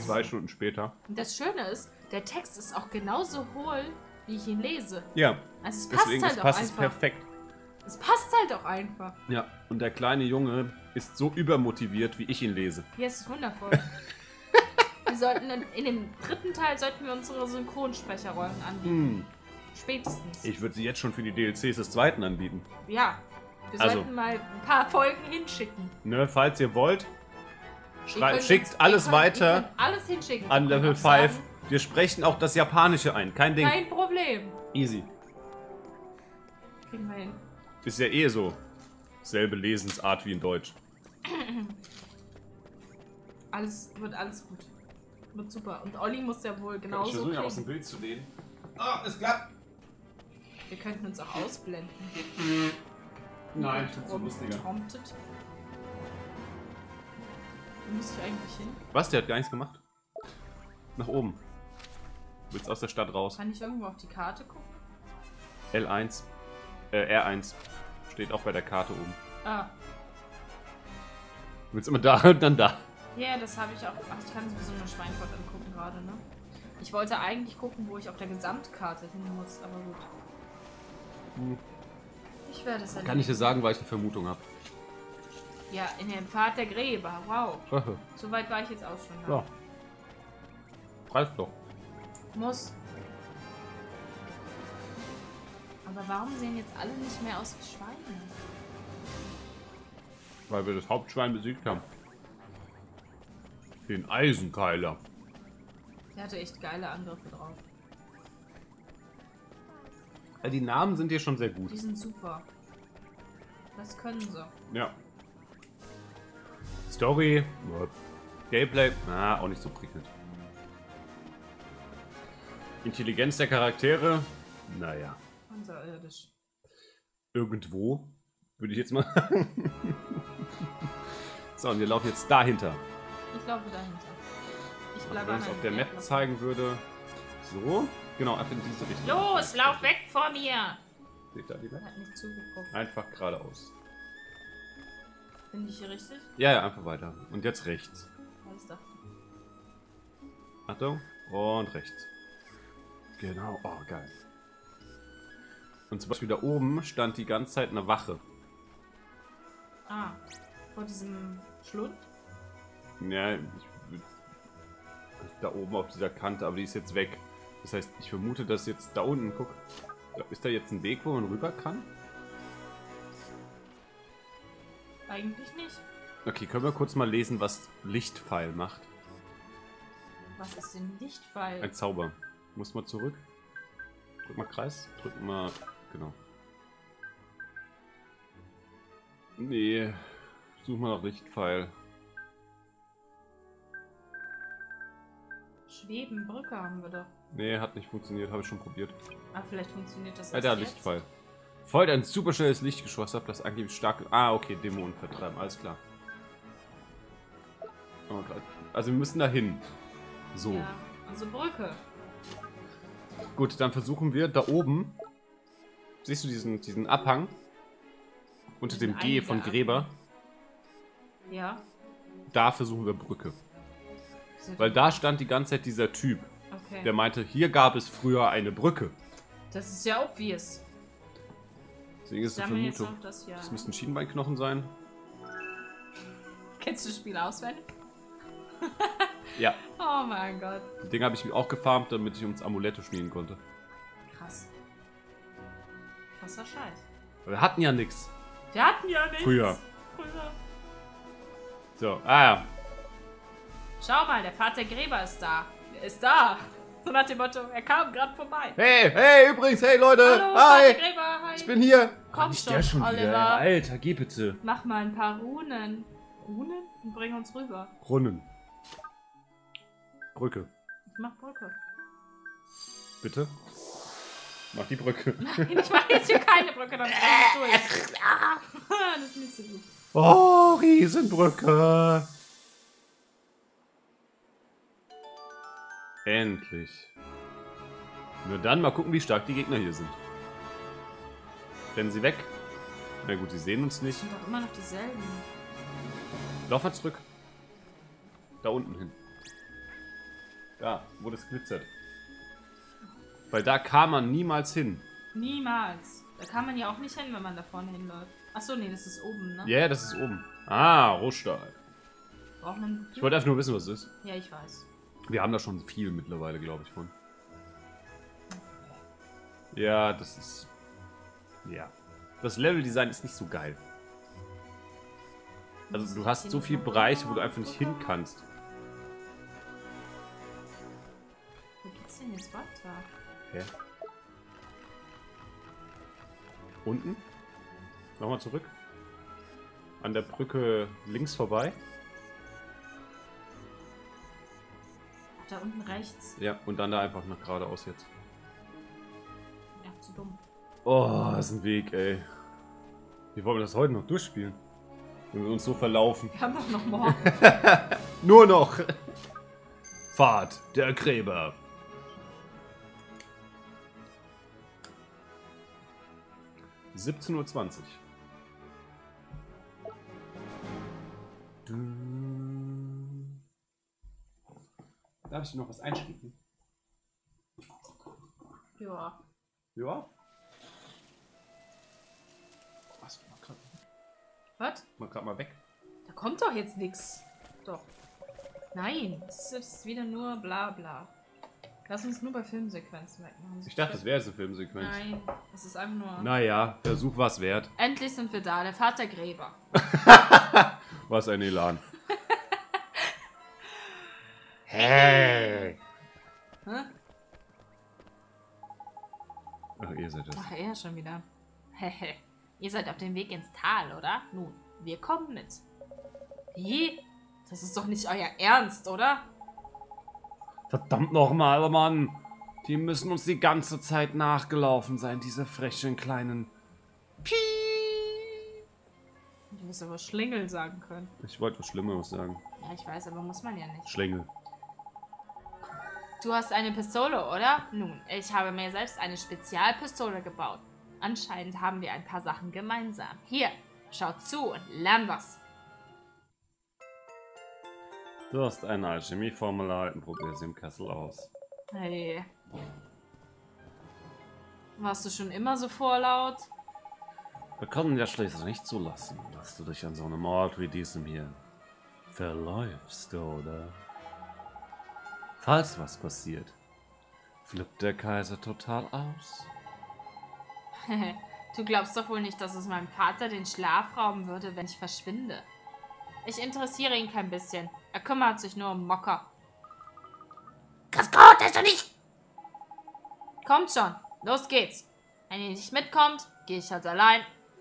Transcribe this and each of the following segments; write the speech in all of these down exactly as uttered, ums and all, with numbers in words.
zwei Stunden später. Und das Schöne ist, der Text ist auch genauso hohl, wie ich ihn lese. Ja. Also es passt Deswegen halt es auch passt es einfach. perfekt. Es passt halt auch einfach. Ja. Und der kleine Junge ist so übermotiviert, wie ich ihn lese. Hier ist es wundervoll. Wir sollten in, in dem dritten Teil sollten wir unsere Synchronsprecherrollen anbieten. Hm. Spätestens. Ich würde sie jetzt schon für die D L Cs des zweiten anbieten. Ja. Wir Also. sollten mal ein paar Folgen hinschicken. Ne, falls ihr wollt, Ihr schrei- könnt schickt uns- alles ihr könnt, Ihr weiter könnt alles hinschicken. an Wir können Level auch sagen, fünf. Wir sprechen auch das Japanische ein. Kein Ding. Kein Problem. Easy. Kriegen wir hin. Ist ja eh so. Selbe Lesensart wie in Deutsch. Alles wird alles gut. Wird super. Und Olli muss ja wohl genauso Ich versuche ja aus dem kriegen. Bild zu lehnen. Ah, ist klappt. Wir könnten uns auch ausblenden. Nein, tut so Trom- lustiger. Tromptet. Wo muss ich eigentlich hin? Was? Der hat gar nichts gemacht. Nach oben. Du willst aus der Stadt raus. Kann ich irgendwo auf die Karte gucken? L eins. Äh, R eins. Steht auch bei der Karte oben. Ah. Du willst immer da und dann da. Ja, yeah, das habe ich auch. Ach, ich kann sowieso nur Schweinfurt angucken gerade, ne? Ich wollte eigentlich gucken, wo ich auf der Gesamtkarte hin muss, aber gut. Hm. Ich werde es erleben. Kann ich dir sagen, weil ich eine Vermutung habe. Ja, in dem Pfad der Gräber. Wow. So weit war ich jetzt auch schon. Ja. Reicht doch. Muss. Aber warum sehen jetzt alle nicht mehr aus wie Schweine? Weil wir das Hauptschwein besiegt haben. Den Eisenkeiler. Der hatte echt geile Angriffe drauf. Ja, die Namen sind hier schon sehr gut. Die sind super. Das können sie. Ja. Story. Gameplay. Na, auch nicht so prickelnd. Intelligenz der Charaktere. Naja. Unterirdisch. Irgendwo. Würde ich jetzt mal sagen. So, und wir laufen jetzt dahinter. Ich laufe dahinter. Ich bleibe Wenn an es auf einem der Map Erdloch. zeigen würde. So. Genau, einfach in diese Richtung. Los, lauf weg vor mir! Seht ihr die Map? Hat nicht zugeguckt. Einfach geradeaus. Bin ich hier richtig? Ja, ja, einfach weiter. Und jetzt rechts. Alles da. Achtung. Und rechts. Genau. Oh, geil. Und zum Beispiel da oben stand die ganze Zeit eine Wache. Ah, vor diesem Schlund? Ja, ich, da oben auf dieser Kante, aber die ist jetzt weg. Das heißt, ich vermute, dass jetzt da unten, guck, da ist da jetzt ein Weg, wo man rüber kann? Eigentlich nicht. Okay, können wir kurz mal lesen, was Lichtpfeil macht? Was ist denn Lichtpfeil? Ein Zauber. Muss mal zurück. Drück mal Kreis. Drück mal. Genau. Nee. Such mal nach Lichtpfeil. Schweben, Brücke haben wir doch. Nee, hat nicht funktioniert. Habe ich schon probiert. Ah, vielleicht funktioniert das Ja, da erst Lichtpfeil. Folgt ein super schnelles Lichtgeschoss ab, das angeblich stark. Ah, okay, Dämonen vertreiben. Alles klar. Und, also wir müssen da hin. So. Ja, also Brücke. Gut, dann versuchen wir da oben. Siehst du diesen, diesen Abhang? Unter Diesen dem G von Eingang. Gräber. Ja. Da versuchen wir Brücke. Wieso- Weil da stand die ganze Zeit dieser Typ. Okay. Der meinte, hier gab es früher eine Brücke. Das ist ja obvious. Deswegen ist es eine Sammeln jetzt Vermutung. noch das hier. Das müssten Schienbeinknochen sein. Kennst du das Spiel auswendig? Ja. Oh mein Gott. Das Ding habe ich mir auch gefarmt, damit ich uns Amulette schmieden konnte. Krass. Krasser Scheiß. Aber wir hatten ja nichts. Wir hatten ja nichts. Früher. Früher. So, ah ja. Schau mal, der Pfad der Gräber ist da. Er ist da. So nach dem Motto, er kam gerade vorbei. Hey, hey, übrigens, hey Leute. Hallo, Pfad Hi. der Gräber, hi. Ich bin hier. Komm Nicht schon, der schon Oliver. wieder. Alter, geh bitte. Mach mal ein paar Runen. Runen? Und bring uns rüber. Brunnen. Brücke. Ich mach Brücke. Bitte. Mach die Brücke. Ich mach jetzt hier keine Brücke, dann bring ich durch. Ah, das ist nicht so gut. Oh, Riesenbrücke. Endlich. Nur dann mal gucken, wie stark die Gegner hier sind. Rennen sie weg? Na gut, sie sehen uns nicht. Das sind doch immer noch dieselben. Lauf mal zurück. Da unten hin. Da, wo das glitzert. Weil da kam man niemals hin. Niemals. Da kann man ja auch nicht hin, wenn man da vorne hinläuft. Achso, nee, das ist oben, ne? Ja, yeah, das ist oben. Ah, Rohstahl. Braucht man... Ich wollte einfach nur wissen, was es ist. Ja, ich weiß. Wir haben da schon viel mittlerweile, glaube ich, von. Ja, das ist... Ja. Das Leveldesign ist nicht so geil. Also du hast so viele Bereiche, wo du einfach nicht hin kannst. Wo geht's denn jetzt weiter? Hä? Unten? Nochmal zurück. An der Brücke links vorbei. Ach, da unten rechts. Ja, und dann da einfach nach geradeaus jetzt. Ja, zu dumm. Oh, das ist ein Weg, ey. Wie wollen wir das heute noch durchspielen? Wenn wir uns so verlaufen. Wir haben doch noch morgen. Nur noch. Fahrt der Gräber. siebzehn Uhr zwanzig. Darf ich noch was einschicken? Ja. Ja? Was? Mach grad, Was? mach grad mal weg. Da kommt doch jetzt nichts. Doch. Nein, das ist wieder nur bla bla. Lass uns nur bei Filmsequenzen wegmachen. Ich dachte, das wäre jetzt eine Filmsequenz. Nein, das ist einfach nur... Naja, Versuch war's wert. Endlich sind wir da, der Vater Gräber. Was ein Elan. Hey! Hä? Ach, ihr seid das. Ach, er schon wieder. Hehe. Ihr seid auf dem Weg ins Tal, oder? Nun, wir kommen mit. Wie? Das ist doch nicht euer Ernst, oder? Verdammt nochmal, Mann. Die müssen uns die ganze Zeit nachgelaufen sein, diese frechen kleinen... Piep. Du musst aber Schlingel sagen können. Ich wollte was Schlimmeres sagen. Ja, ich weiß, aber muss man ja nicht. Schlängel. Du hast eine Pistole, oder? Nun, ich habe mir selbst eine Spezialpistole gebaut. Anscheinend haben wir ein paar Sachen gemeinsam. Hier, schau zu und lern was. Du hast eine Alchemieformel erhalten, probier sie im Kessel aus. Hey. Warst du schon immer so vorlaut? Wir können ja schließlich nicht zulassen, dass du dich an so einem Ort wie diesem hier verläufst, oder? Falls was passiert, flippt der Kaiser total aus. Du glaubst doch wohl nicht, dass es meinem Vater den Schlaf rauben würde, wenn ich verschwinde. Ich interessiere ihn kein bisschen. Er kümmert sich nur um Mocker. Das kommt also nicht! Kommt schon, los geht's. Wenn ihr nicht mitkommt, gehe ich halt allein.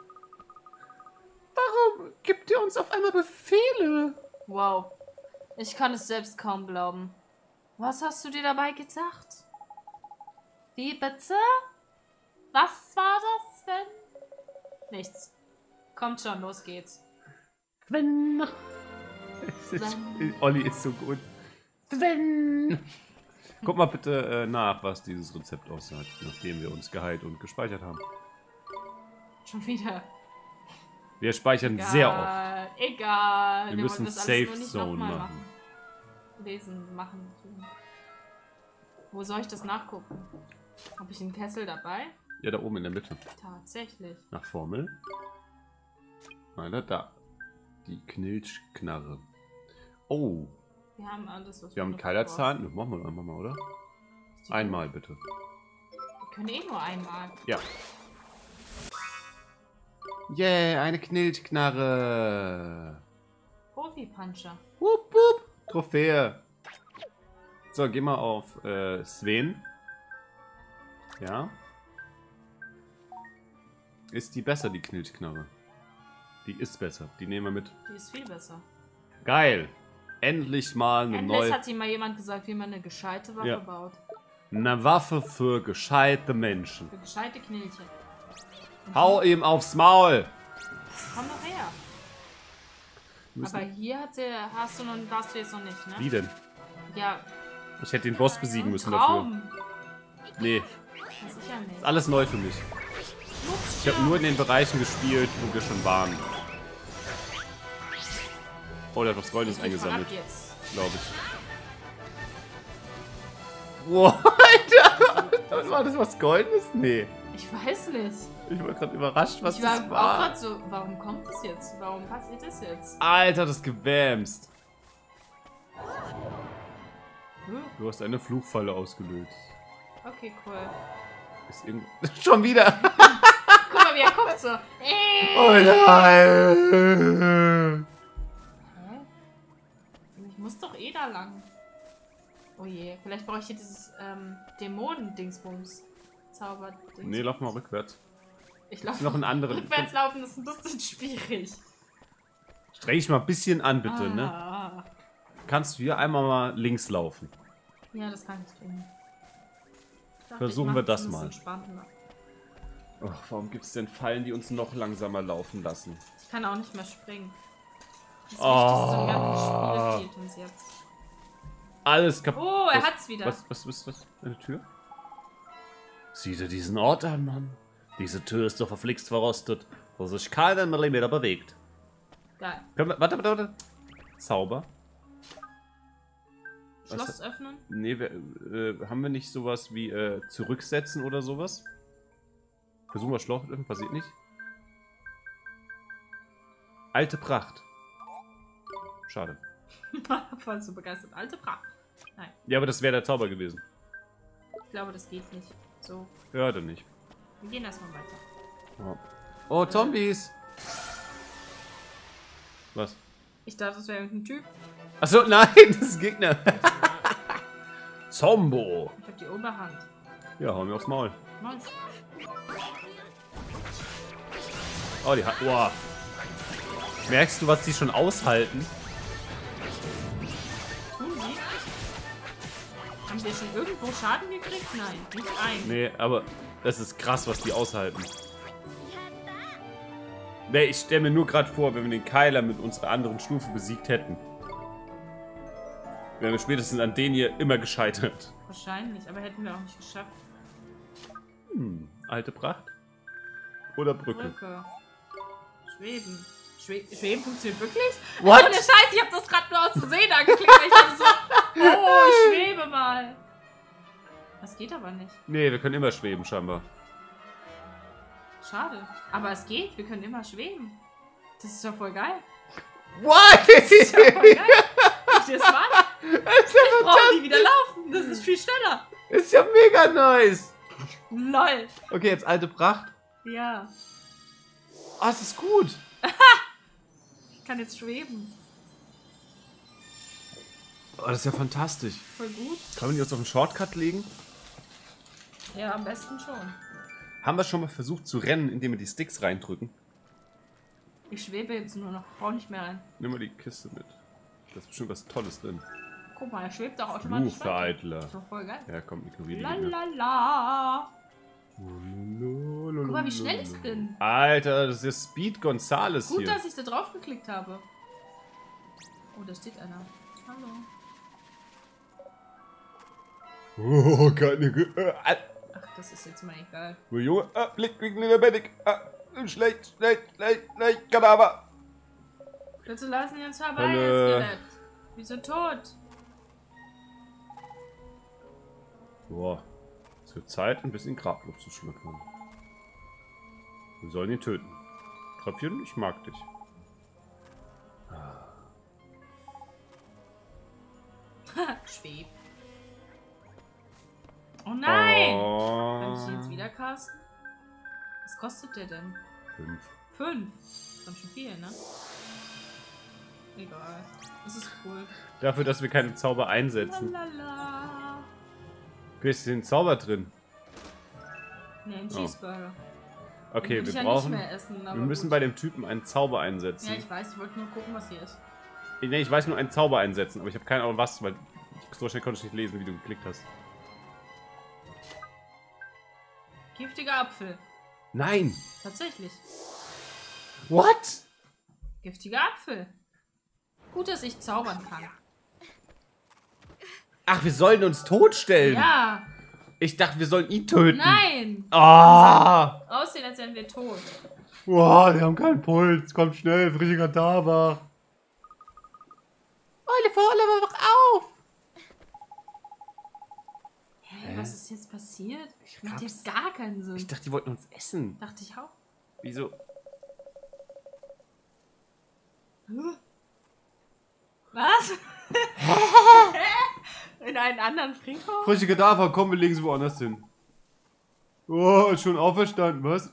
Warum gibt ihr uns auf einmal Befehle? Wow, ich kann es selbst kaum glauben. Was hast du dir dabei gedacht? Wie bitte? Was war das, Sven? Nichts. Kommt schon, los geht's. Wenn... Wenn. Olli ist so gut. Wenn... Guck mal bitte äh, nach, was dieses Rezept aussagt, nachdem wir uns geheilt und gespeichert haben. Schon wieder. Wir speichern Egal, sehr oft. Egal. Wir, wir müssen Safe Zone machen. machen. Lesen, machen. Tun. Wo soll ich das nachgucken? Habe ich einen Kessel dabei? Ja, da oben in der Mitte. Tatsächlich. Nach Formel. Alter, da. Die Knilchknarre. Oh. Wir haben alles, was wir haben einen Keilerzahn. Das machen wir einfach mal, oder? Einmal bitte. Wir können eh nur einmal. Ja. Yeah, eine Knilchknarre. Profi-Puncher. Wupp, wupp. Trophäe. So, geh mal auf äh, Sven. Ja. Ist die besser, die Knilchknarre? Die ist besser. Die nehmen wir mit. Die ist viel besser. Geil. Endlich mal eine Endlich neue... hat ihm mal jemand gesagt, wie man eine gescheite Waffe Ja. baut. Eine Waffe für gescheite Menschen. Für gescheite Knilche. Hau ihm aufs Maul. Komm doch her. Müssen- Aber hier hat sie, hast du noch, darfst du jetzt noch nicht, ne? Wie denn? Ja. Ich hätte den Boss besiegen ein müssen Traum. dafür. Nee, Das ist ja nicht. alles neu für mich. Ich habe nur in den Bereichen gespielt, wo wir schon waren. Oh, der hat was Goldenes eingesammelt, jetzt. glaube ich. Wow, Alter! War das was Goldenes? Nee. Ich weiß nicht. Ich war gerade überrascht, was ich war das auch war. gerade so, warum kommt das jetzt? Warum passiert das jetzt? Alter, das gewämst. Hm? Du hast eine Flugfalle ausgelöst. Okay, cool. Ist irgend... Schon wieder! Guck mal, wie er guckt so. Oh nein! Hä? Ich muss doch eh da lang. Oh je, vielleicht brauche ich hier dieses ähm, Dämonen-Dingsbums. Zauber. Nee, lauf mal rückwärts. Ich laufe noch einen anderen. Rückwärts laufen ist ein bisschen schwierig. Streng dich mal ein bisschen an, bitte, ah. ne? Kannst du hier einmal mal links laufen? Ja, das kann ich tun. Ich dachte, Versuchen ich wir mach das ein mal. bisschen spannender. Oh, warum gibt es denn Fallen, die uns noch langsamer laufen lassen? Ich kann auch nicht mehr springen. Das Oh. Wichtigste im ganzen Spiel fehlt uns jetzt. Alles kaputt. Oh, er was, hat's wieder. Was, was, was, was? Eine Tür? Sieh dir diesen Ort an, Mann. Diese Tür ist so verflixt verrostet, dass sich keinen Millimeter bewegt. Geil. Können wir, warte, warte, warte. Zauber. Schloss Was? öffnen? Nee, wir, äh, haben wir nicht sowas wie äh, zurücksetzen oder sowas? Versuchen wir Schloss öffnen, passiert nicht. Alte Pracht. Schade. Voll so begeistert. Alte Pracht. Nein, Ja, aber das wäre der Zauber gewesen. ich glaube, das geht nicht. So, Ja, dann nicht. wir gehen erstmal weiter. Ja. Oh, Zombies! Was? Ich dachte, das wäre irgendein Typ. Achso, nein, das ist ein Gegner. Zombo! Ich habe die Oberhand. Ja, hauen wir aufs Maul. Nice. Oh, die hat. Wow. Merkst du, was die schon aushalten? Tun sie? Haben wir schon irgendwo Schaden gekriegt? Nein, nicht ein. Nee, aber das ist krass, was die aushalten. Nee, ich stelle mir nur gerade vor, wenn wir den Keiler mit unserer anderen Stufe besiegt hätten. Wären wir spätestens an den hier immer gescheitert. Wahrscheinlich, aber hätten wir auch nicht geschafft. Hm, alte Pracht? Oder Brücke? Brücke. Schweben. Schwe Schweben funktioniert wirklich? What? Ohne Scheiß, ich habe das gerade nur aus Versehen angeklickt, weil ich dachte so, oh, ich schwebe mal. Das geht aber nicht. Nee, wir können immer schweben, scheinbar. Schade. Aber es geht, wir können immer schweben. Das ist ja voll geil. What? Das ist ja voll geil. Ich das mal. Das ist ja Ich brauche nie wieder laufen. Das ist viel schneller. Ist ja mega nice. Lol. Okay, jetzt alte Pracht. Ja. Ah, es ist gut. Ich kann jetzt schweben. Oh, das ist ja fantastisch. Voll gut. Kann man die uns auf einen Shortcut legen? Ja, am besten schon. Haben wir schon mal versucht zu rennen, indem wir die Sticks reindrücken? Ich schwebe jetzt nur noch. Brauche nicht mehr rein. Nimm mal die Kiste mit. Da ist bestimmt was Tolles drin. Guck mal, er schwebt auch automatisch weiter. Fluchvereitler. Das ist doch voll geil. Ja, komm, ignoriere die Gegner. Lalala. Guck mal, wie schnell ich bin. Alter, das ist Speed Gonzales Gut, hier. dass ich da drauf geklickt habe. Oh, da steht einer. Hallo. Oh, keine... Ge äh, äh, Ach, das ist jetzt mal egal. oh, Junge, ah, Blick, Blick, lebendig. Ah, schlecht, schlecht, schlecht, schlecht, Kadaver. Bitte lassen Sie uns vorbei, Hallo. Skelett. Wir sind tot. Boah, es wird Zeit, ein bisschen Grabluft zu schlucken. Wir sollen ihn töten. Tröpfchen, ich mag dich. Schweb. Oh nein! Oh. Kann ich ihn jetzt wieder casten? Was kostet der denn? Fünf. Fünf. Das ist ganz schön viel, ne? Egal. Das ist cool. Dafür, dass wir keine Zauber einsetzen. Lalala. Okay, ist den Zauber drin? Ne, ein Oh. Cheeseburger. Okay, Den will wir ich ja brauchen... nicht mehr essen, aber wir müssen gut. bei dem Typen einen Zauber einsetzen. Ja, ich weiß, ich wollte nur gucken, was hier ist. Nee, ich weiß nur einen Zauber einsetzen, aber ich habe keine Ahnung was, weil so schnell konnte ich nicht lesen, wie du geklickt hast. Giftiger Apfel. Nein! Tatsächlich. What? Giftiger Apfel. Gut, dass ich zaubern kann. Ach, wir sollen uns totstellen. Ja. Ich dachte, wir sollen ihn töten. Nein. Ah! Aussehen, als wären wir tot. Boah, die haben keinen Puls. Kommt schnell, frische Kadaver. Oliver, Oliver, wach auf! passiert? Ich Macht hab's- jetzt gar keinen Sinn. Ich dachte, die wollten uns essen. Dachte ich auch. Wieso? Was? In einen anderen Friedhof? Frische Kadaver, komm, wir legen sie woanders hin. Oh, schon auferstanden, was?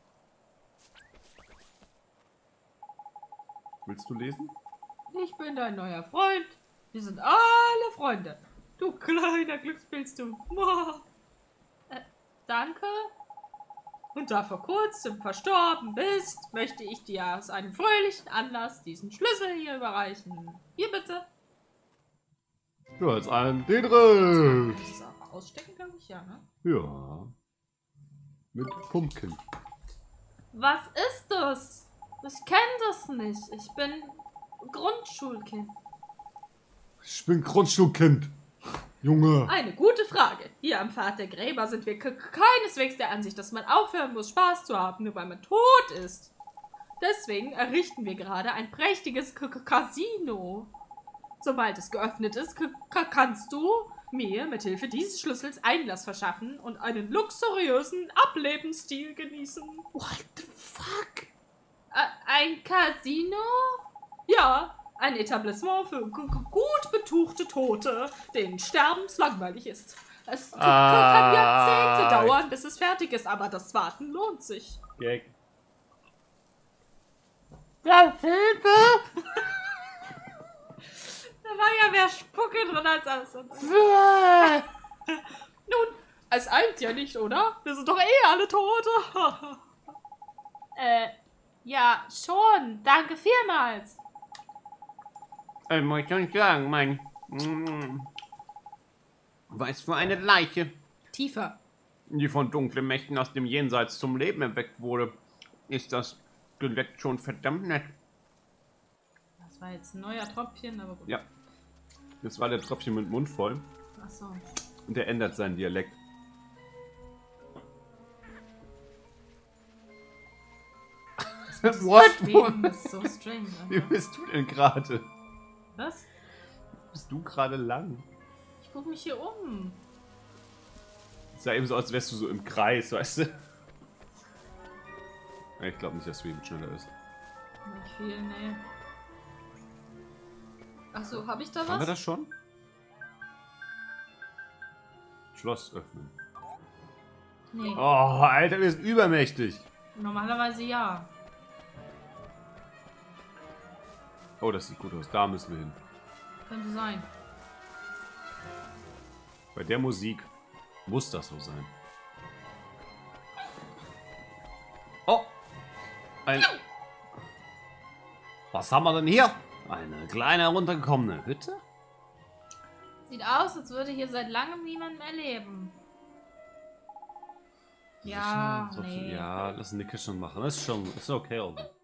Willst du lesen? Ich bin dein neuer Freund. Wir sind alle Freunde. Du kleiner Glückspilz, du. Äh, danke. Und da vor kurzem verstorben bist, möchte ich dir aus einem fröhlichen Anlass diesen Schlüssel hier überreichen. Hier bitte. Ja, jetzt ein D drin. Kann ich das auch ausstecken, glaube ich? Ja, ne? Ja. Mit Pumpkin. Was ist das? Ich kenne das nicht. Ich bin Grundschulkind. Ich bin Grundschulkind. Junge. Eine gute Frage. Hier am Pfad der Gräber sind wir keineswegs der Ansicht, dass man aufhören muss, Spaß zu haben, nur weil man tot ist. Deswegen errichten wir gerade ein prächtiges K K Casino. Sobald es geöffnet ist, k kannst du mir mit Hilfe dieses Schlüssels Einlass verschaffen und einen luxuriösen Ablebensstil genießen. What the fuck? Ä ein Casino? Ja, ein Etablissement für g g gut betuchte Tote, denen sterbenslangweilig ist. Es k- Ah. kann Jahrzehnte dauern, bis es fertig ist, aber das Warten lohnt sich. Gag. Ja, Hilfe! Da war ja mehr Spucke drin als alles andere. Nun, es eilt ja nicht, oder? Wir sind doch eh alle Tote. äh, ja, schon. Danke vielmals. Ich muss schon sagen, mein... Mm, was für eine Leiche, Tiefer. die von dunklen Mächten aus dem Jenseits zum Leben erweckt wurde. Ist das Skelett schon verdammt nett. Das war jetzt ein neuer Tropfchen, aber gut. Ja. Das war der Tröpfchen mit Mund voll. Achso. Und der ändert seinen Dialekt. What? Schweben ist so strange. Wie Einfach. bist du denn gerade? Was? Bist du gerade lang? Ich gucke mich hier um. Es sah eben so aus, als wärst du so im Kreis, weißt du? Ich glaube nicht, dass Schweben schneller ist. Nicht viel, nee. Achso, habe ich da Haben wir was? das schon? Schloss öffnen. Nee. Oh, Alter, wir sind übermächtig. Normalerweise ja. Oh, das sieht gut aus. Da müssen wir hin. Könnte sein. Bei der Musik muss das so sein. Oh! Ein... Was haben wir denn hier? Eine kleine heruntergekommene Hütte? Sieht aus, als würde hier seit langem niemand mehr leben. Ja, So, nee. Ja, lass Nicke schon machen. Das ist schon ist okay. Oder?